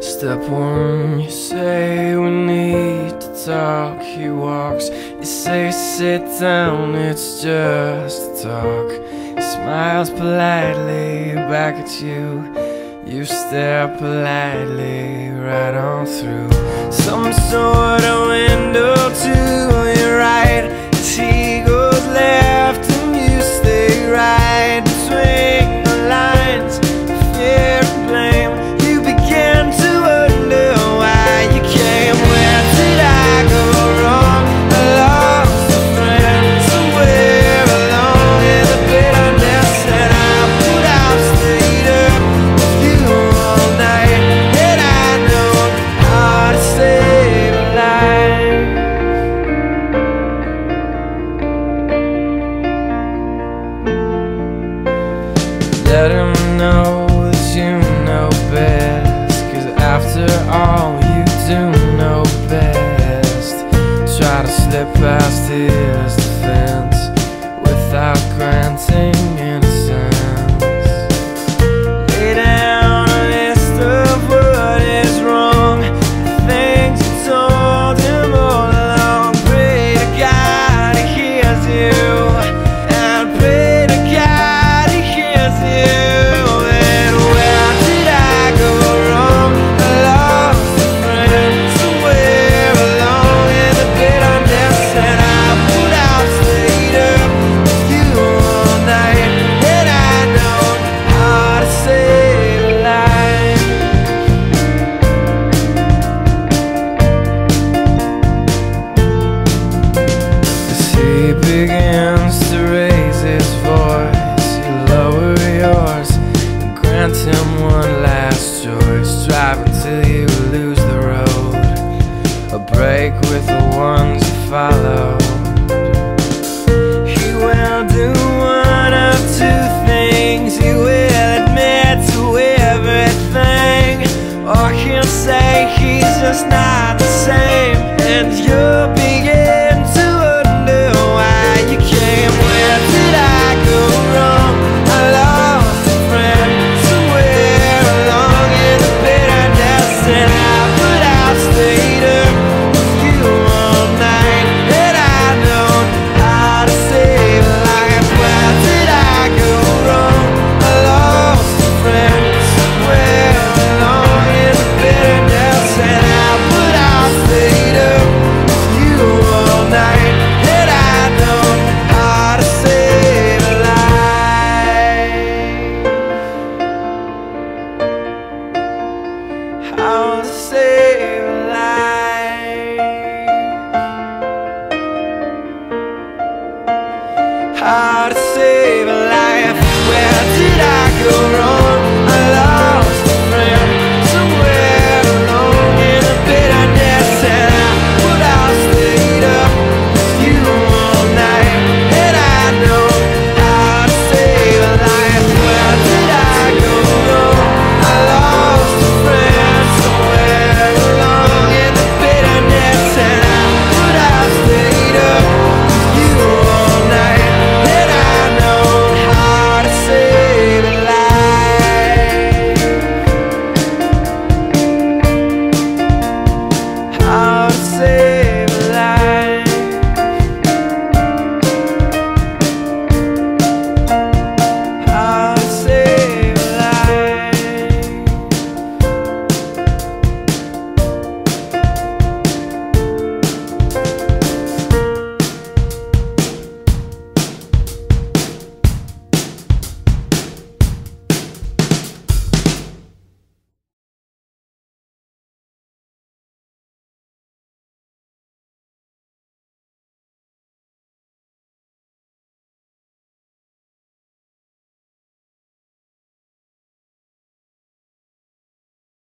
Step one, you say we need to talk. He walks, you say sit down, it's just a talk. He smiles politely back at you. You stare politely right on through some sort of window to your right. As he goes left and you stay right between the lines of fear and blame. You begin to wonder why you came. Where did I go wrong? I lost a friend somewhere along in the bitterness, and I put out stayed up with you all night. And I know how to save a life. Let him know that you know best, 'cause after all you do know best. Try to slip past his defense without granting innocence. Lay down a list of what is wrong, the things you told him all along. Pray to God he hears you, and pray to God he hears you. And where did I go wrong? I lost a friend somewhere along in the bitterness, and I put out stayed up with you all night. And I know how to save a life. As he begins to raise his voice, you lower yours and grant him one last choice. Drive until you lose the road, a break with the ones you follow. He will do one of two things. He will admit to everything, or he'll say he's just not the same. And you'll begin to wonder why you came. Where did I go wrong? I lost a friend somewhere along in the bitterness, and I put out stayed up with you all night. And I know how to save a life. Where did I go wrong? I lost a friend somewhere along in the bitterness, and I put out stayed up with you all night. And I know how to save a life. How to save a life. How to save a